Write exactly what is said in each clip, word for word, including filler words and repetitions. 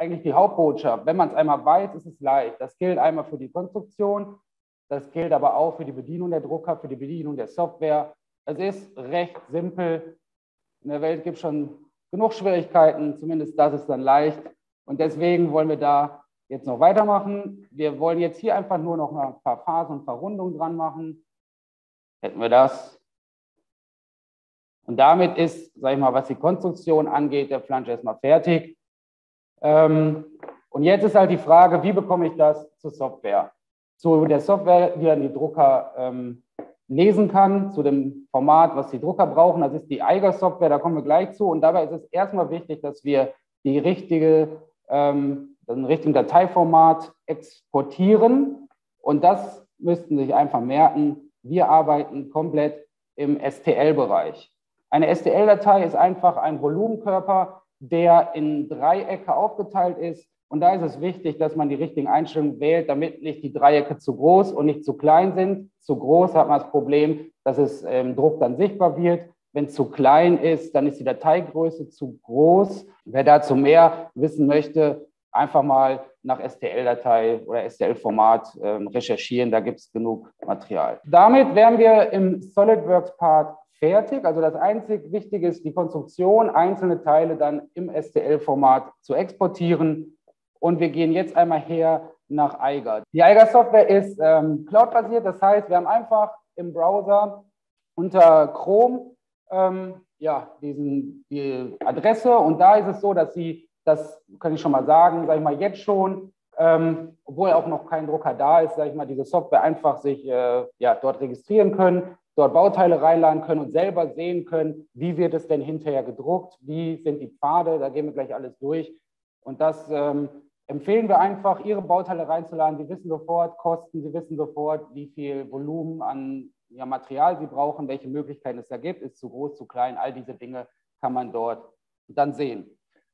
eigentlich die Hauptbotschaft. Wenn man es einmal weiß, ist es leicht. Das gilt einmal für die Konstruktion, das gilt aber auch für die Bedienung der Drucker, für die Bedienung der Software. Es ist recht simpel. In der Welt gibt es schon genug Schwierigkeiten, zumindest das ist dann leicht. Und deswegen wollen wir da jetzt noch weitermachen. Wir wollen jetzt hier einfach nur noch ein paar Phasen und Verrundungen dran machen. Hätten wir das. Und damit ist, sage ich mal, was die Konstruktion angeht, der Flansch erstmal fertig. Ähm, und jetzt ist halt die Frage, wie bekomme ich das zur Software? Zu der Software, die dann die Drucker ähm, lesen kann, zu dem Format, was die Drucker brauchen. Das ist die Eiger-Software, da kommen wir gleich zu. Und dabei ist es erstmal wichtig, dass wir die richtige, ähm, den richtigen Dateiformat exportieren. Und das müssten Sie sich einfach merken. Wir arbeiten komplett im S T L-Bereich. Eine S T L-Datei ist einfach ein Volumenkörper, der in Dreiecke aufgeteilt ist. Und da ist es wichtig, dass man die richtigen Einstellungen wählt, damit nicht die Dreiecke zu groß und nicht zu klein sind. Zu groß hat man das Problem, dass es im Druck dann sichtbar wird. Wenn es zu klein ist, dann ist die Dateigröße zu groß. Wer dazu mehr wissen möchte, einfach mal nach S T L-Datei oder S T L-Format äh, recherchieren, da gibt es genug Material. Damit wären wir im SolidWorks-Part fertig. Also das einzig Wichtige ist, die Konstruktion, einzelne Teile dann im S T L-Format zu exportieren. Und wir gehen jetzt einmal her nach Eiger. Die Eiger-Software ist ähm, cloud-basiert, das heißt, wir haben einfach im Browser unter Chrome ähm, ja, diesen, die Adresse und da ist es so, dass Sie, das kann ich schon mal sagen, sage ich mal jetzt schon, ähm, obwohl auch noch kein Drucker da ist, sage ich mal, diese Software einfach sich äh, ja, dort registrieren können, dort Bauteile reinladen können und selber sehen können, wie wird es denn hinterher gedruckt, wie sind die Pfade, da gehen wir gleich alles durch. Und das ähm, empfehlen wir einfach, Ihre Bauteile reinzuladen. Sie wissen sofort Kosten, Sie wissen sofort, wie viel Volumen an ja, Material Sie brauchen, welche Möglichkeiten es da gibt, ist zu groß, zu klein, all diese Dinge kann man dort dann sehen.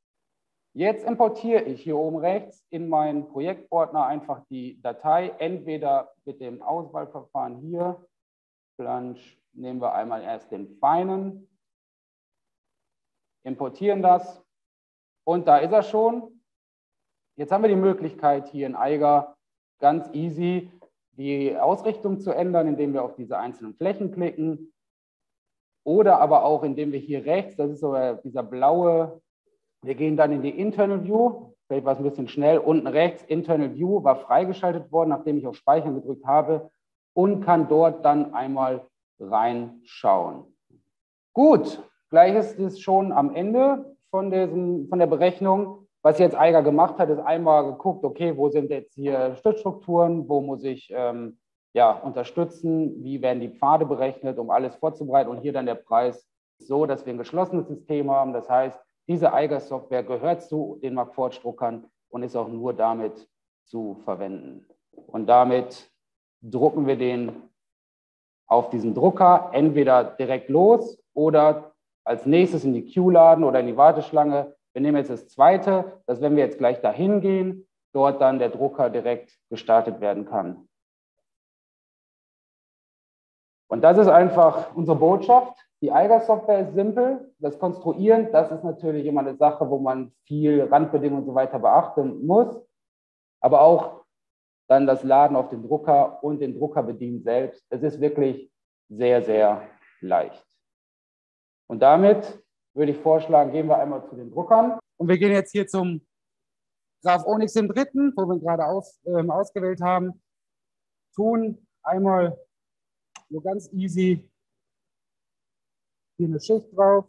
Jetzt importiere ich hier oben rechts in meinen Projektordner einfach die Datei, entweder mit dem Auswahlverfahren hier, Flansch, nehmen wir einmal erst den feinen, importieren das und da ist er schon. Jetzt haben wir die Möglichkeit, hier in Eiger ganz easy die Ausrichtung zu ändern, indem wir auf diese einzelnen Flächen klicken. Oder aber auch, indem wir hier rechts, das ist so dieser blaue, wir gehen dann in die Internal View, vielleicht war es ein bisschen schnell, unten rechts, Internal View war freigeschaltet worden, nachdem ich auf Speichern gedrückt habe und kann dort dann einmal reinschauen. Gut, gleich ist es schon am Ende von, diesem, von der Berechnung. Was jetzt Eiger gemacht hat, ist einmal geguckt, okay, wo sind jetzt hier Stützstrukturen, wo muss ich ähm, ja, unterstützen, wie werden die Pfade berechnet, um alles vorzubereiten und hier dann der Preis so, dass wir ein geschlossenes System haben. Das heißt, diese Eiger-Software gehört zu den Markforged-Druckern und ist auch nur damit zu verwenden. Und damit drucken wir den auf diesen Drucker entweder direkt los oder als nächstes in die Queue laden oder in die Warteschlange. Wir nehmen jetzt das zweite, dass wenn wir jetzt gleich dahin gehen, dort dann der Drucker direkt gestartet werden kann. Und das ist einfach unsere Botschaft. Die Eiger-Software ist simpel. Das Konstruieren, das ist natürlich immer eine Sache, wo man viel Randbedingungen und so weiter beachten muss. Aber auch dann das Laden auf den Drucker und den Drucker bedienen selbst. Es ist wirklich sehr, sehr leicht. Und damit würde ich vorschlagen, gehen wir einmal zu den Druckern. Und wir gehen jetzt hier zum Graph Onyx im dritten, wo wir gerade aus, ähm, ausgewählt haben. Tun einmal so ganz easy hier eine Schicht drauf.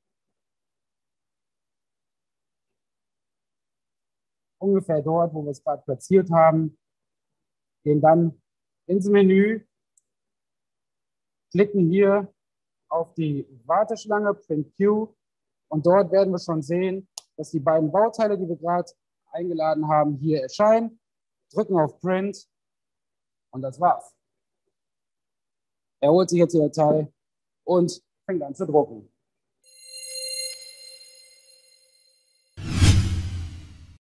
Ungefähr dort, wo wir es gerade platziert haben. Gehen dann ins Menü, klicken hier auf die Warteschlange, Print Queue. Und dort werden wir schon sehen, dass die beiden Bauteile, die wir gerade eingeladen haben, hier erscheinen. Drücken auf Print und das war's. Er holt sich jetzt die Datei und fängt an zu drucken.